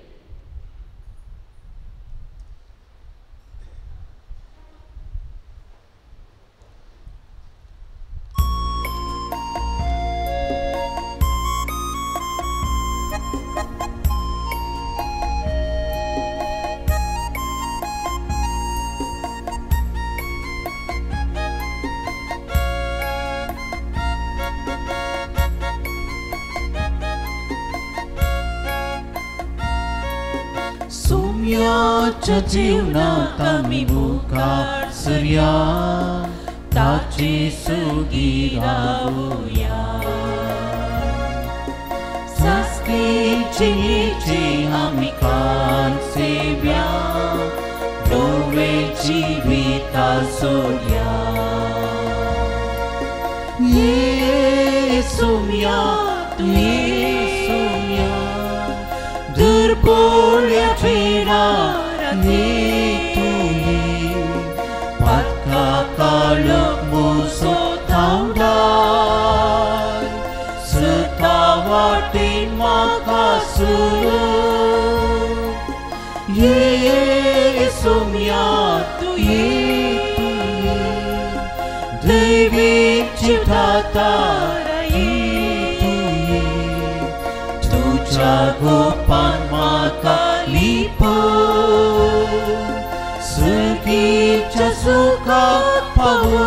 सोम्याच्या जीवनात आमी मुखार सरया ताची सुगी रावया. सासणेची न्हीची आमी कान सेव्या डोळे जिविता सोडया. ये सोम्या तू ये सोम्या दुर्बोळ्या फेरार ये तू ये पातका काळोख मोसो धांवडार सता वाटेन म्हाका सुरू. ये सोम्या तू ये तू ये दैवीक जिवतार ये तू ये तुझ्या गोपान म्हाका लिपो सुगीच्या सुखाक पावो.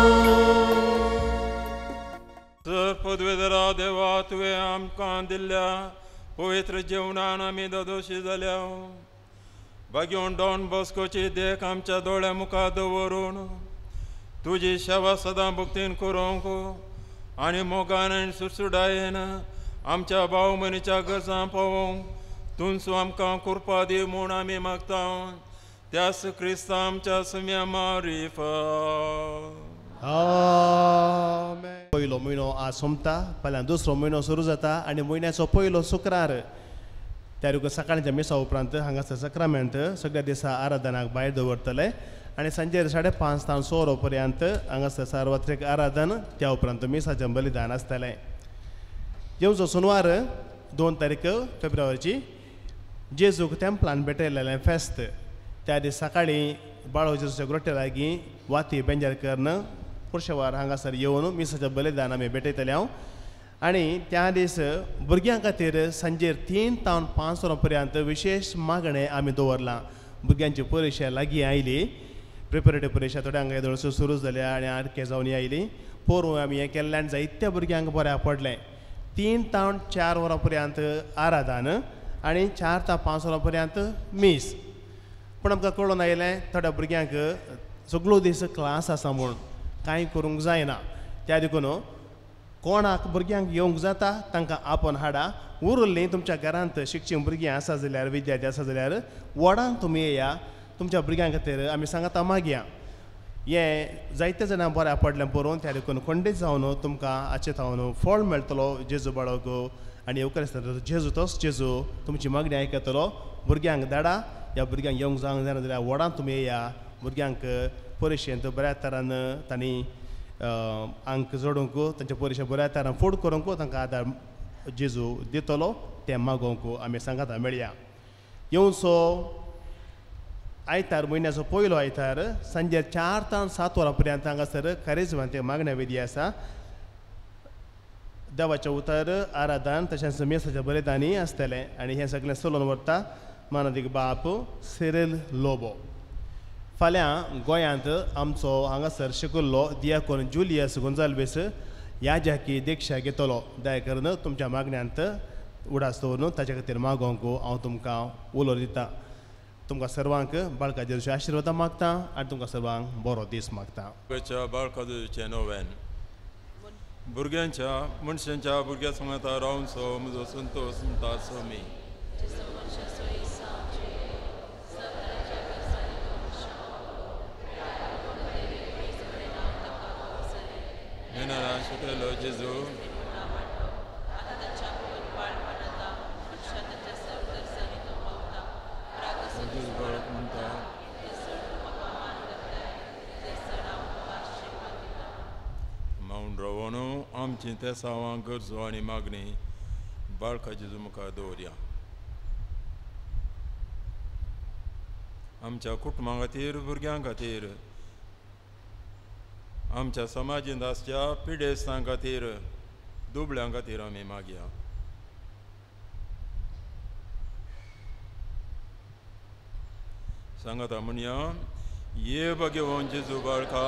तर पदवेदरा देवा तुवें आमकां दिल्ल्या पवित्र जेवणान आमी दोदोशी जाल्या. भाग्योन डॉन बॉस्कोची देख आमच्या दोळ्या मुखार दवरून तुजी सेवा सदां भक्तीन करूंक आनी मोगान आनी सुटसुटायेन आमच्या भाव मनीच्या गरजां पावोवंक तुमचो आमकां कृपा दी म्हूण आमी मागता. त्याच क्रिस्ता आमच्या सुम्या मारिफा. आमेन. पयलो म्हयनो आज सोंपता फाल्यां दुसरो म्हयनो सुरू जाता आनी म्हयन्याचो पयलो शुक्रार त्या सकाळच्या मिसा उपरांत हांगासर सक्रामेंत सगळ्या दिसा आराधनाक भायर दवरतले आनी सांजेर साडे पांच तावन स वरां पर्यंत हांगासर सार्वत्रीक आराधन त्या उपरांत मिसाचें बलिदान आसतलें. येवचो सोनवार दोन तारीख फेब्रुवारीची जेजूक तेंपलान भेटयलेलें फेस्त त्या दीस सकाळीं बाळो जेजूच्या ग्रोट्या लागीं वाती बेंजारकरन पुरशेवार हांगासर येवन मिसाचें बलिदान आमी भेटयतले हांव. आनी त्या दीस भुरग्यां खातीर सांजेर तीन तावन पांच वरां पर्यंत विशेश मागणें आमी दवरलां. भुरग्यांची परिक्षा लागीं आयली प्रिपेरेटिव्ह परिक्षा थोड्यांक येदोळसो सुरू जाल्या आनी आरके जावन आयली. पोरूं आमी हें केल्ल्यान जायत्या भुरग्यांक बऱ्या पडलें. तीन तावन चार वरां पर्यंत आराधन आनी चार ता पांच वरां पर्यंत मीस. पूण आमकां कळून आयलें थोड्या भुरग्यांक सगळो दीस क्लास आसा म्हूण कांय करूंक जायना. त्या देखून कोणाक भुरग्यांक येवंक जाता तांकां आपोवन हाडा. उरलीं तुमच्या घरांत शिक्षीत भुरगीं आसा जाल्यार विद्यार्थी आसा जाल्यार वडान तुमी येया. तुमच्या भुरग्यां खातीर आमी सांगाता मागया. हें जायते जाणां बऱ्या पडलें पळोवन त्या देखून खंडीत जावन तुमकां आचे थावन फळ मेळटलो जेजू बाळग आनी येवकार जेजू तोच जेजू तुमची मागणी आयकतलो. भुरग्यांक धाडा. ह्या भुरग्यांक येवंक जावंक जायना जाल्यार वडान तुमी येया. भुरग्यांक परिक्षेंत बऱ्या तरान तांणी अंक जोडूंक तांचे परिक्षा बऱ्या तरान फूड करूंक तांकां आदार जेजू दितलो तें मागोवंक आमी सांगाता मेळया. येवचो आयतार म्हयन्याचो पयलो आयतार सांजे चार तावन सात वरां पर्यंत हांगासर कारिजमांत मागण्या विधी आसा. देवाचें उतर आराधन तशेंच मेसाचें बलिदानय आसतलें आनी हें सगळें चलोवन व्हरता मानदीक बाप सिरिल लोबो. फाल्यां गोंयांत आमचो हांगासर शिकिल्लो दियाकोन जुलियस गोंजाल्वेस ह्या जाकी दिक्षा घेतलो दया करून तुमच्या मागण्यांत उडास दवरून ताचे खातीर मागोंक हांव तुमकां उलो दितां. तुमकां सर्वांक बाळकाजेचे आशिर्वाद मागतां आनी तुमकां सर्वांक बरो दीस मागतां. बाळकाजेचें नोवेन भुरग्यांच्या मनशांच्या भुरग्यां सांगाता रावन सो म्हजो संतोश म्हणटा सो मी शिकलो जेजू माऊंड रवोनो आमची ते सावां गरजो आनी मागणी बाळका जेजू मुखार दवरया. आमच्या कुटुंबा खातीर भुरग्यां खातीर आमच्या समाजीन आसच्या पिडेस्तां खातीर दुबळ्यां खातीर आमी मागया. सांगाता म्हणया ये भगवान जेजू बाळका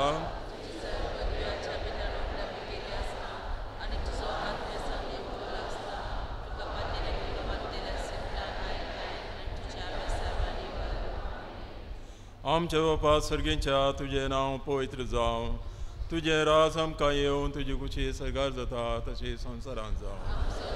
आमच्या बापा सर्गेच्या तुझें नांव पवित्र जावं, तुझें राज आमकां येवन तुजी कुशी सरगार जाता तशी संवसारांत जावं.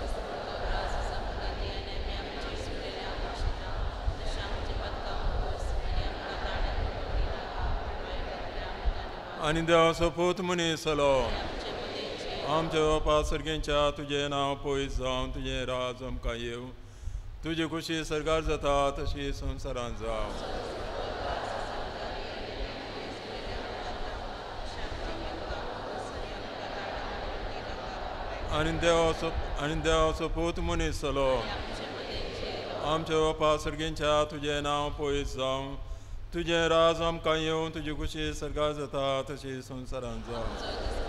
आनी देवाचो पूत मनीस जालो. आमच्या बापा सर्गेच्या तुझें नांव पवित्र जावं, तुझें राज आमकां येवं तुजी कुशी सरगार जाता तशी संवसारांत जावं. आनी देवाचो आनी देवाचो पूत मनीस जालो. आमच्या बापा सर्गेच्या तुझें नांव पवित्र जावं, तुझें राज आमकां येवं तुजी कुशी सरगार जाता तशी संवसारांत जावं.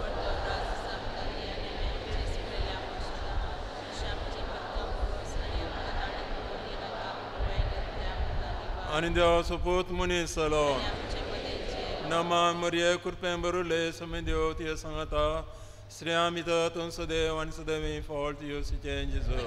आनी देवाचो पूत मनीस जालो. नमान मरिये कृपेन बरुले समय देव ती सांगता श्रेयामित तुम सदैव आनी सदैव फॉल्ट यू सिचेन जेजू.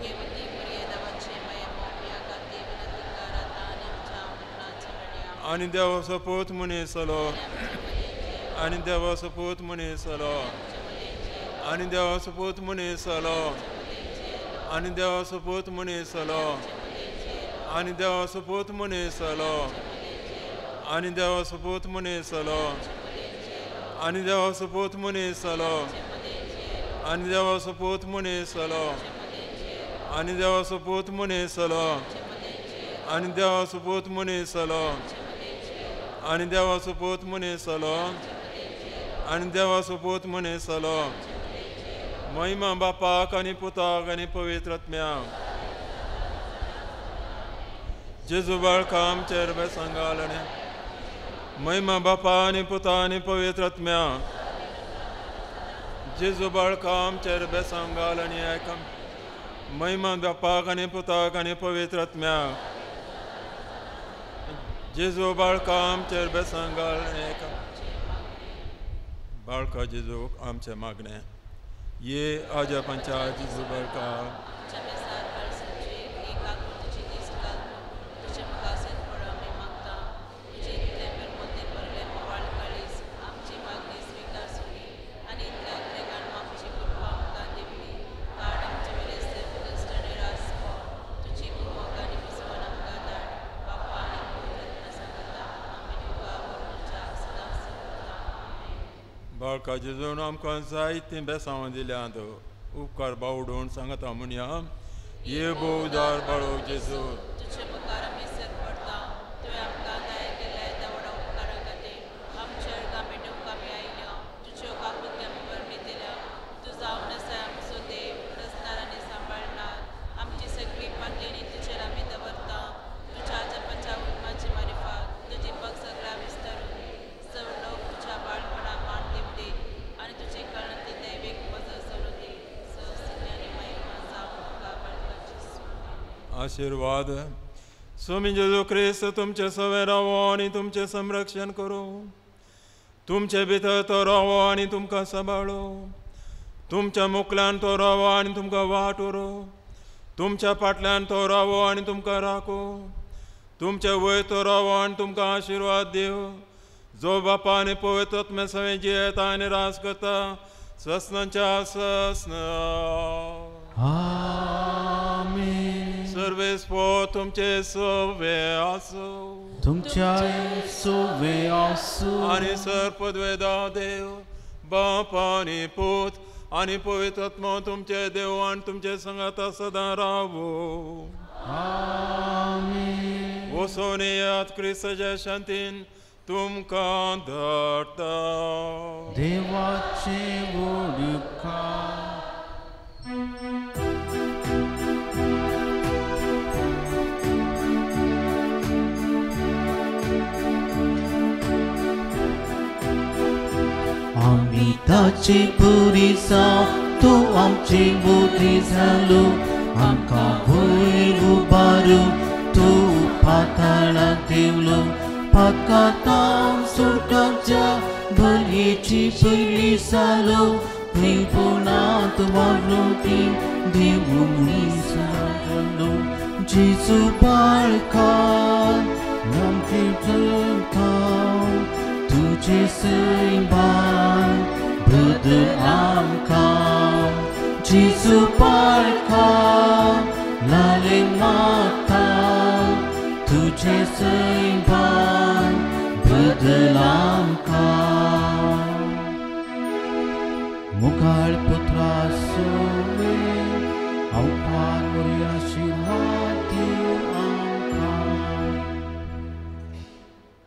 आनी देवाचो पूत मनीस जालो. आनी देवाचो पूत मनीस जालो. आनी देवाचो पूत मनीस जालो. आनी देवाचो पूत मनीस जालो. आनी देवाचो पूत मनीस जालो. आनी देवाचो पूत मनीस जालो. आनी देवाचो पूत मनीस जालो. आनी देवाचो पूत मनीस जालो. आनी देवाचो पूत मनीस जालो. आनी देवाचो पूत मनीस जालो. आनी देवाचो पूत मनीस जालो. आनी देवाचो पूत मनीस जालो. महिमा बापाक आनी पुताक आनी पवित्र आत्म्याक. जेजू बाळका आमचेर बेसांग घाल आनी महिमा बापा आनी पुता आनी पवित्र आत्म्याक. जेजू बाळका आमचेर बेसांग घाल आनी आयक महिमा बापाक आनी पुताक आनी पवित्र आत्म्याक. जेजू बाळका आमचेर बेसांग घाल आनी आयक बाळका जेजूक आमचे मागणे. ये आजा पंचा जेजू बाळका. बाळका जेजून आमकां जायतीं बेसांवां दिल्यांत उपकार बावडून सांगता म्हणया ये बोवदार बाळो जेजू. आशीर्वाद स्वामी जेजू ख्रिस्त तुमचे सवे रावो आनी तुमचे संरक्षण करो. तुमचे भितर तो रावो आनी तुमकां सांबाळो. तुमच्या मुखल्यान तो रावो आनी तुमकां वाटोरो. तुमच्या फाटल्यान तो रावो आनी तुमकां राखो. तुमचे वयर तो रावो आनी तुमकां आशिर्वाद दिवं. जो बापा आनी पवित्र आत्मे सवे जियेता आनी रास करता ससनांच्या ससन. आमेन. सर्वेस्पो तुमचे सवे आसो. तुमच्या सोवे आसो. आनी सर्पद्वेदा देव बापा आनी पूत आनी पवित्र आत्मा तुमचे देव आनी तुमचे संगाता सदां रावो. आमेन. वसोन येयात क्रिस्ताच्या शांतीन तुमकां धाडटा. देवाचे वडुकार. आमी ताचे पुरी जाव तो आमचे मोदी जालो. आमकां वयर उबारू तो पाताळांत देवलो. पातकातां सुटकाच्या भलयेची पयली जालो. प्रेमपणांत वाडलो ती देव मनीस जालो. जेजू बाळका आमचे चलता तुजे सैबान बदल आमकां. जेजू बाळका लाले माता तुजे सैबान बदल आमकां. मुखार पुत्रा सोवे अवपान बरी आशी